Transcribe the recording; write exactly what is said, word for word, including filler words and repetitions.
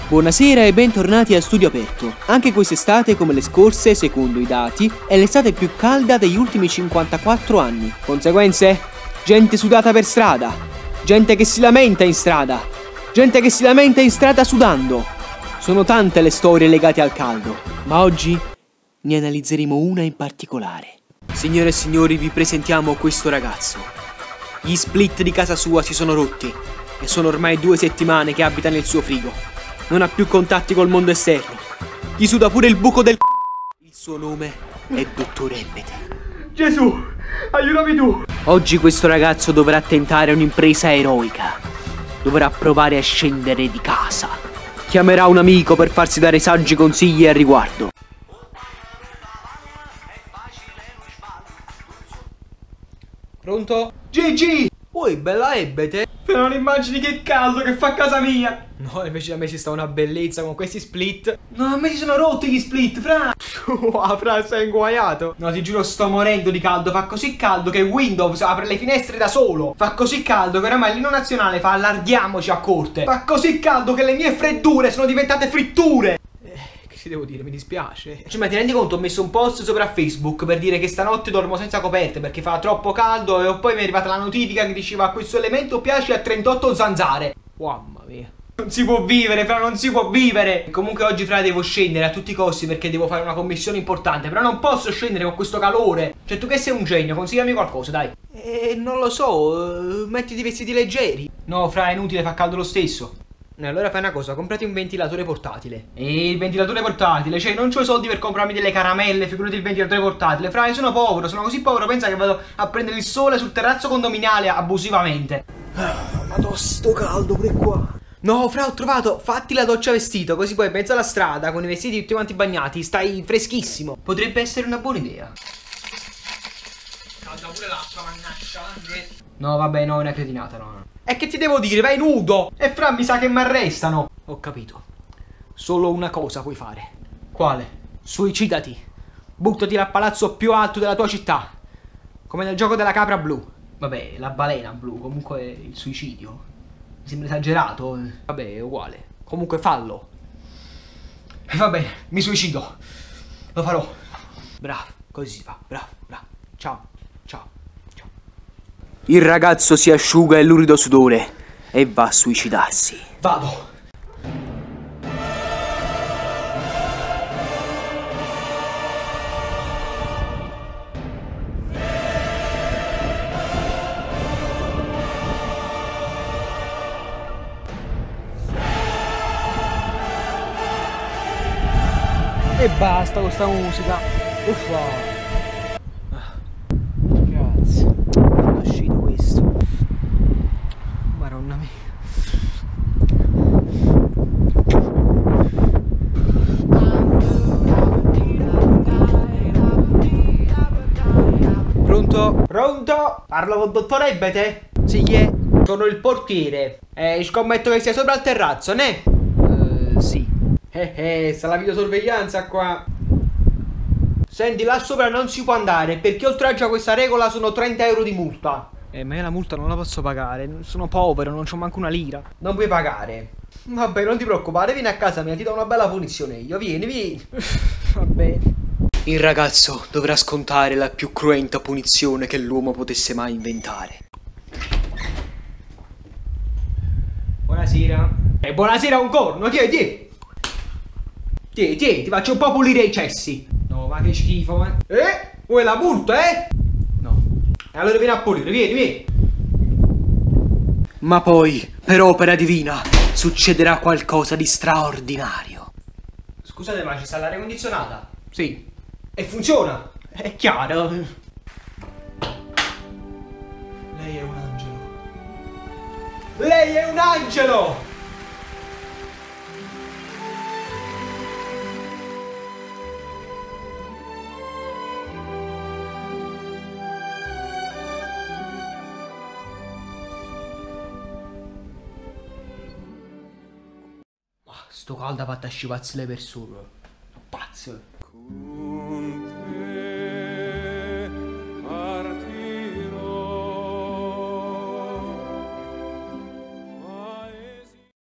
Buonasera e bentornati a Studio Aperto. Anche quest'estate, come le scorse, secondo i dati, è l'estate più calda degli ultimi cinquantaquattro anni. Conseguenze? Gente sudata per strada, gente che si lamenta in strada, gente che si lamenta in strada sudando. Sono tante le storie legate al caldo, ma oggi ne analizzeremo una in particolare. Signore e signori, vi presentiamo questo ragazzo. Gli split di casa sua si sono rotti e sono ormai due settimane che abita nel suo frigo. Non ha più contatti col mondo esterno. Gli suda pure il buco del c***o. Il suo nome è Dottor Emmete. Gesù, aiutami tu. Oggi questo ragazzo dovrà tentare un'impresa eroica. Dovrà provare a scendere di casa. Chiamerà un amico per farsi dare saggi consigli al riguardo. Pronto? Gigi! Oi, bella Emmete. Però non immagini che caldo che fa a casa mia. No, invece a me ci sta una bellezza con questi split. No, a me si sono rotti gli split, fra. Wow, fra, sei inguaiato. No, ti giuro, sto morendo di caldo. Fa così caldo che Windows apre le finestre da solo. Fa così caldo che oramai l'inno nazionale fa allarghiamoci a corte. Fa così caldo che le mie freddure sono diventate fritture. Che devo dire, mi dispiace. Cioè, ma ti rendi conto? Ho messo un post sopra Facebook per dire che stanotte dormo senza coperte perché fa troppo caldo, e poi mi è arrivata la notifica che diceva questo elemento piace a trentotto zanzare. Mamma mia. Non si può vivere, fra, non si può vivere. Comunque oggi, fra, devo scendere a tutti i costi perché devo fare una commissione importante. Però non posso scendere con questo calore. Cioè, tu che sei un genio, consigliami qualcosa, dai. Eh, non lo so, mettiti i vestiti leggeri. No, fra, è inutile, fa caldo lo stesso. E allora fai una cosa, comprati un ventilatore portatile. E il ventilatore portatile, cioè non c'ho i soldi per comprarmi delle caramelle, figurati il ventilatore portatile. Fra, io sono povero, sono così povero, pensa che vado a prendere il sole sul terrazzo condominiale abusivamente. Ah, ma sto caldo pure qua. No, fra, ho trovato, fatti la doccia vestito, così poi in mezzo alla strada, con i vestiti tutti quanti bagnati, stai freschissimo. Potrebbe essere una buona idea. Calda pure l'acqua, mannaggia. No, vabbè, no, è una cretinata, no, no. E che ti devo dire, vai nudo. E fra, mi sa che mi arrestano. Ho capito. Solo una cosa puoi fare. Quale? Suicidati. Buttati dal palazzo più alto della tua città. Come nel gioco della capra blu. Vabbè, la balena blu, comunque il suicidio. Mi sembra esagerato. Vabbè, è uguale. Comunque fallo. E va bene, mi suicido. Lo farò. Bravo, così si fa. Bravo, bravo. Ciao, ciao, ciao. Il ragazzo si asciuga il lurido sudore e va a suicidarsi. Vado. E basta con sta musica. Uffa. Grazie. Quando è uscito questo? Madonna mia. Pronto? Pronto? Parlo con Dottor Emmete? Sì, chi è? Sono il portiere. Eh, scommetto che sia sopra il terrazzo, ne? Uh, sì. Eh eh, sta la videosorveglianza qua. Senti, là sopra non si può andare perché oltraggio a questa regola sono trenta euro di multa. Eh, ma io la multa non la posso pagare. Sono povero, non c'ho manco una lira. Non puoi pagare. Vabbè, non ti preoccupare, vieni a casa mia, ti do una bella punizione io. Vieni, vieni. Va bene. Il ragazzo dovrà scontare la più cruenta punizione che l'uomo potesse mai inventare. Buonasera. E eh, buonasera un corno, tieni, tieni. Tieni, tieni, ti faccio un po' pulire i cessi. No, ma che schifo, eh. Eh? Vuoi la multa, eh? No. E allora vieni a pulire, vieni, vieni. Ma poi, per opera divina, succederà qualcosa di straordinario. Scusate, ma ci sta l'aria condizionata? Sì. E funziona? È chiaro. Lei è un angelo. Lei è un angelo! Sto caldo ha fatto a scivazzi le persone. Pazzo.